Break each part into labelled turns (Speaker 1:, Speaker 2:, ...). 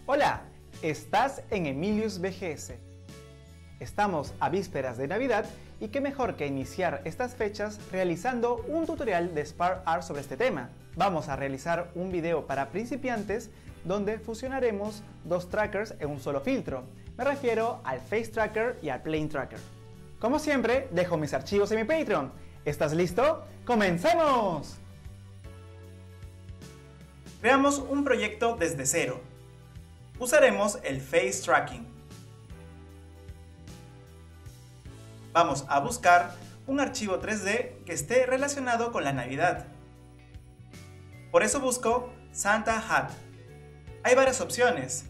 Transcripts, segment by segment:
Speaker 1: Hola, estás en Emilius BGS. Estamos a vísperas de Navidad y qué mejor que iniciar estas fechas realizando un tutorial de SparkArt sobre este tema. Vamos a realizar un video para principiantes donde fusionaremos dos trackers en un solo filtro. Me refiero al Face Tracker y al Plane Tracker. Como siempre, dejo mis archivos en mi Patreon. ¿Estás listo? ¡Comencemos! Creamos un proyecto desde cero. Usaremos el Face Tracking. Vamos a buscar un archivo 3D que esté relacionado con la Navidad. Por eso busco Santa Hat. Hay varias opciones.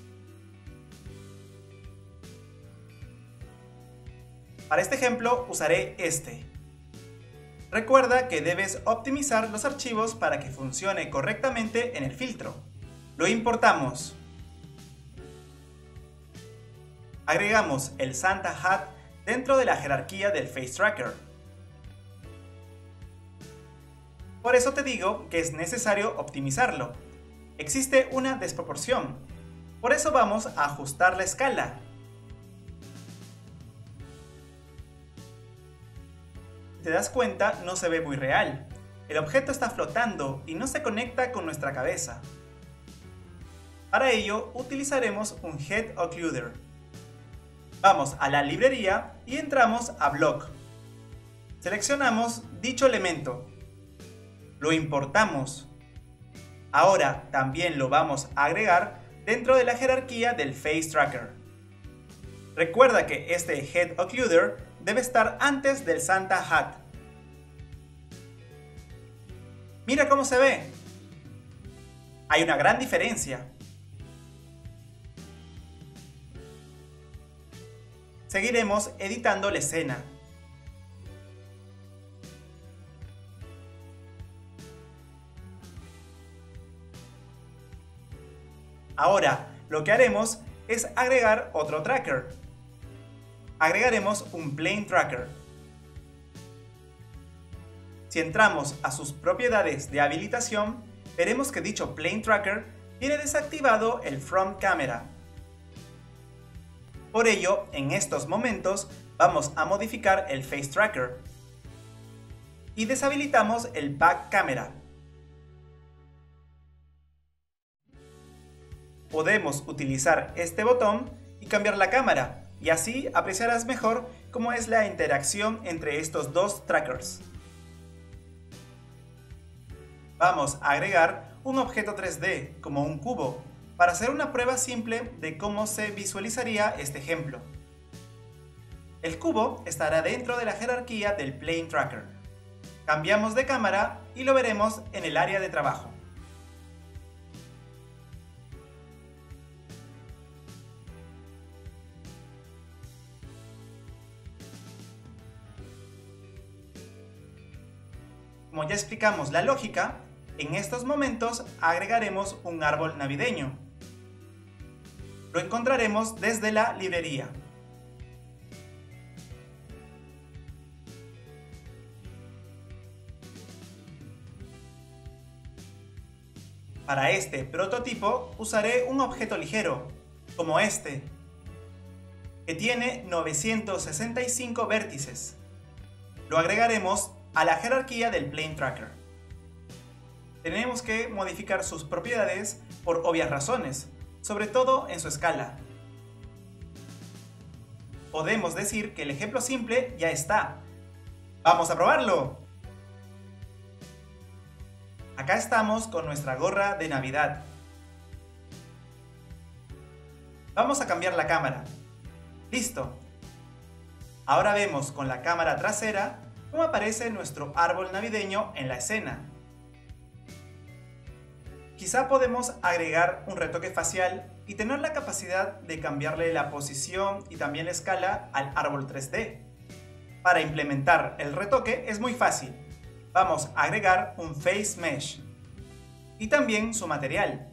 Speaker 1: Para este ejemplo usaré este. Recuerda que debes optimizar los archivos para que funcione correctamente en el filtro. Lo importamos. Agregamos el Santa Hat dentro de la jerarquía del Face Tracker. Por eso te digo que es necesario optimizarlo. Existe una desproporción. Por eso vamos a ajustar la escala. Si te das cuenta, no se ve muy real. El objeto está flotando y no se conecta con nuestra cabeza. Para ello, utilizaremos un Head Occluder. Vamos a la librería y entramos a Block. Seleccionamos dicho elemento. Lo importamos. Ahora también lo vamos a agregar dentro de la jerarquía del Face Tracker. Recuerda que este Head Occluder debe estar antes del Santa Hat. Mira cómo se ve. Hay una gran diferencia. Seguiremos editando la escena. Ahora, lo que haremos es agregar otro tracker. Agregaremos un Plane Tracker. Si entramos a sus propiedades de habilitación, veremos que dicho Plane Tracker tiene desactivado el Front Camera. Por ello, en estos momentos, vamos a modificar el Face Tracker y deshabilitamos el Back Camera. Podemos utilizar este botón y cambiar la cámara, y así apreciarás mejor cómo es la interacción entre estos dos trackers. Vamos a agregar un objeto 3D, como un cubo, para hacer una prueba simple de cómo se visualizaría este ejemplo. El cubo estará dentro de la jerarquía del Plane Tracker. Cambiamos de cámara y lo veremos en el área de trabajo. Como ya explicamos la lógica, en estos momentos agregaremos un árbol navideño. Lo encontraremos desde la librería. Para este prototipo usaré un objeto ligero, como este, que tiene 965 vértices. Lo agregaremos a la jerarquía del Plane Tracker. Tenemos que modificar sus propiedades por obvias razones, sobre todo en su escala. Podemos decir que el ejemplo simple ya está. ¡Vamos a probarlo! Acá estamos con nuestra gorra de Navidad. Vamos a cambiar la cámara. ¡Listo! Ahora vemos con la cámara trasera cómo aparece nuestro árbol navideño en la escena. Quizá podemos agregar un retoque facial y tener la capacidad de cambiarle la posición y también la escala al árbol 3D. Para implementar el retoque es muy fácil. Vamos a agregar un Face Mesh y también su material.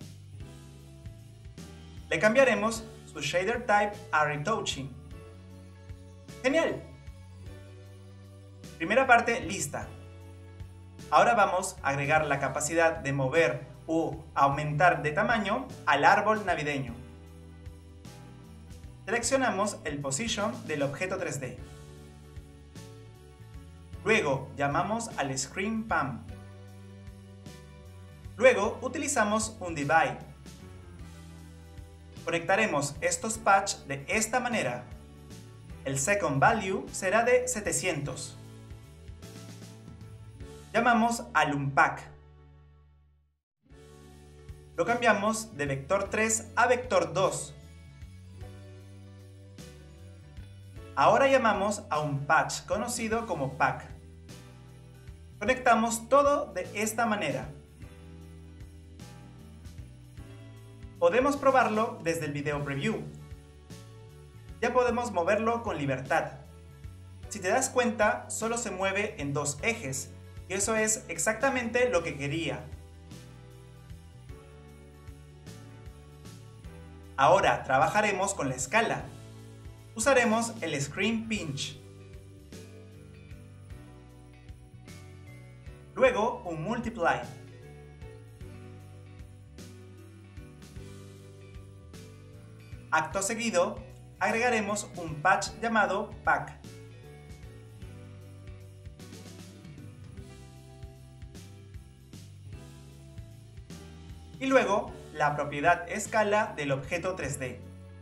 Speaker 1: Le cambiaremos su Shader Type a Retouching. ¡Genial! Primera parte lista. Ahora vamos a agregar la capacidad de mover o aumentar de tamaño al árbol navideño. Seleccionamos el Position del objeto 3D. Luego llamamos al Screen Pan. Luego utilizamos un Divide. Conectaremos estos patches de esta manera. El Second Value será de 700. Llamamos al Unpack. Lo cambiamos de vector 3 a vector 2. Ahora llamamos a un patch conocido como Pack. Conectamos todo de esta manera. Podemos probarlo desde el video preview. Ya podemos moverlo con libertad. Si te das cuenta, solo se mueve en dos ejes, y eso es exactamente lo que quería. Ahora trabajaremos con la escala. Usaremos el Screen Pinch. Luego un Multiply. Acto seguido, agregaremos un patch llamado Pack. Y luego la propiedad escala del objeto 3D.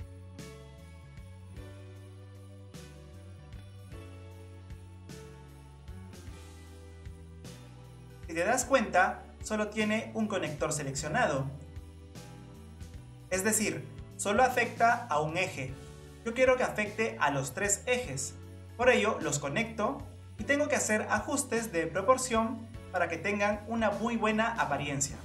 Speaker 1: Si te das cuenta, solo tiene un conector seleccionado. Es decir, solo afecta a un eje. Yo quiero que afecte a los tres ejes. Por ello, los conecto y tengo que hacer ajustes de proporción para que tengan una muy buena apariencia.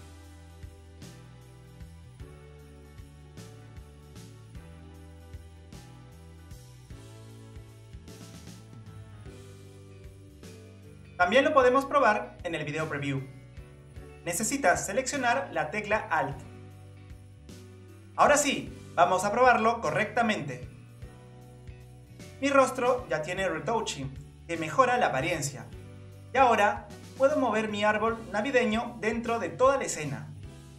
Speaker 1: También lo podemos probar en el video preview. Necesitas seleccionar la tecla Alt. Ahora sí, vamos a probarlo correctamente. Mi rostro ya tiene retouching, que mejora la apariencia. Y ahora puedo mover mi árbol navideño dentro de toda la escena.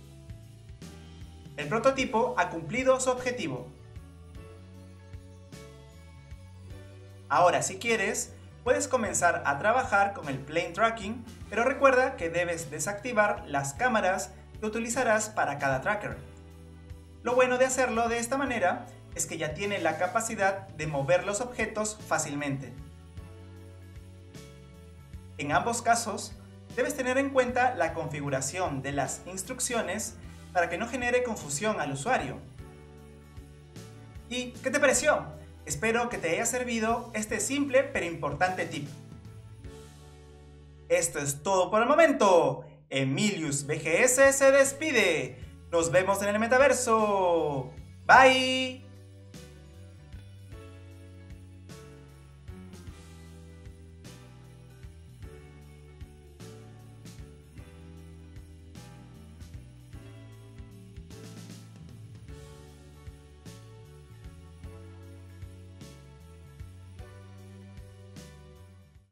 Speaker 1: El prototipo ha cumplido su objetivo. Ahora, si quieres, puedes comenzar a trabajar con el Plane Tracking, pero recuerda que debes desactivar las cámaras que utilizarás para cada tracker. Lo bueno de hacerlo de esta manera es que ya tiene la capacidad de mover los objetos fácilmente. En ambos casos, debes tener en cuenta la configuración de las instrucciones para que no genere confusión al usuario. ¿Y qué te pareció? Espero que te haya servido este simple pero importante tip. Esto es todo por el momento. Emilius VGS se despide. Nos vemos en el metaverso. Bye.